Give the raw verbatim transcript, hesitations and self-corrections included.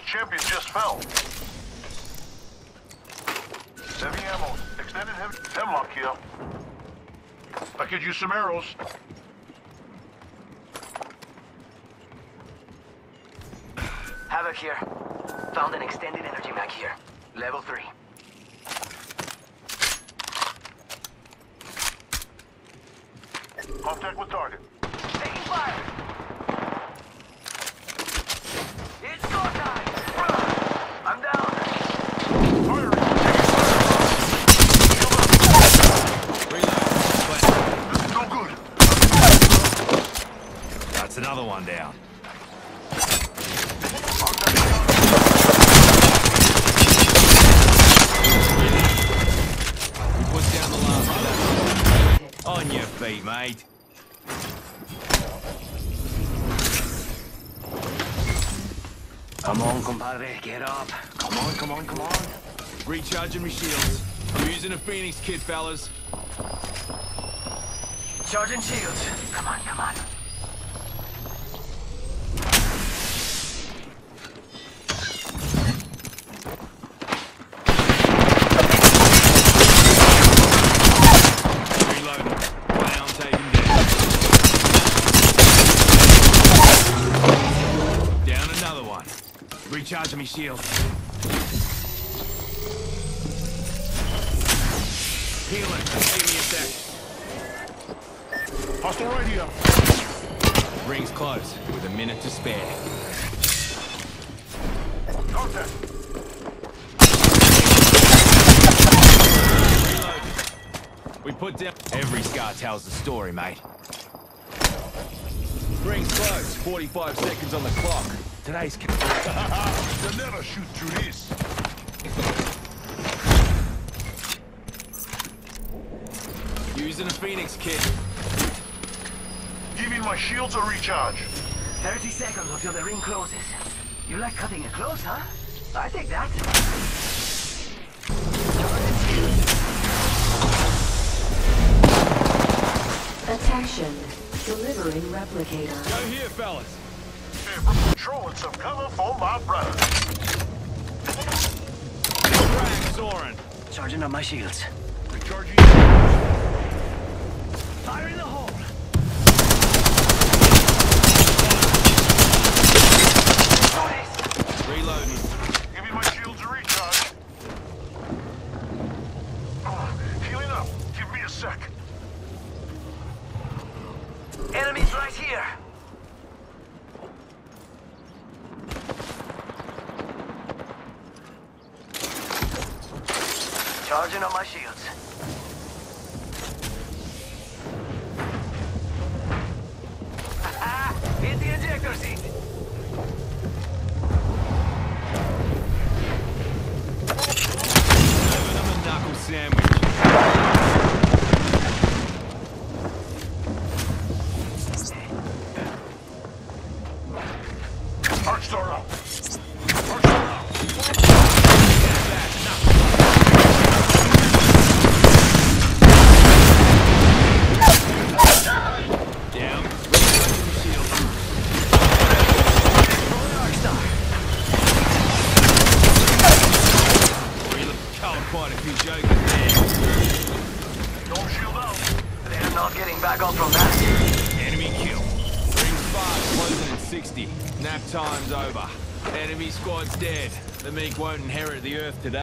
champion just fell. Heavy ammo. Extended heavy. Hemlock here. I could use some arrows. Havoc here. Found an extended energy mag here. Level three. Contact with target. Taking fire! It's go time! I'm down! Firing! Reload. This is no good. That's another one down. We put down the last one. On your feet, mate. Come on, compadre, get up. Come on, come on, come on. Recharging my shields. I'm using a Phoenix kit, fellas. Charging shields. Come on, come on. Reloading. Down, taking down. Down another one. Recharging my shield. Healing. Give me a sec. Hostile right here. Rings close, with a minute to spare. Contact. Reloading. We put down... Every scar tells the story, mate. Rings close. forty-five seconds on the clock. Today's... You'll never shoot through this. Using a Phoenix kit. Giving my shields a recharge. thirty seconds until the ring closes. You like cutting it close, huh? I take that. Attention. Delivering replicator. Go here, fellas. Throwing some cover for my brother. Drag Soren. Charging up my shields. Recharging. Fire in the hole! Reloading. Giving my shields a recharge. Oh, healing up. Give me a sec. Enemies right here! Charging on my shields. Hit the ejector seat! Serving them a knuckle sandwich. Arc star out. Arc star out. Down. Shield. Caught quite a few jokers there. Don't shield out. They're not getting back up from that. Enemy kill. Rings fast, closing at sixty. Nap time's over. Enemy squad's dead. The meek won't inherit the earth today.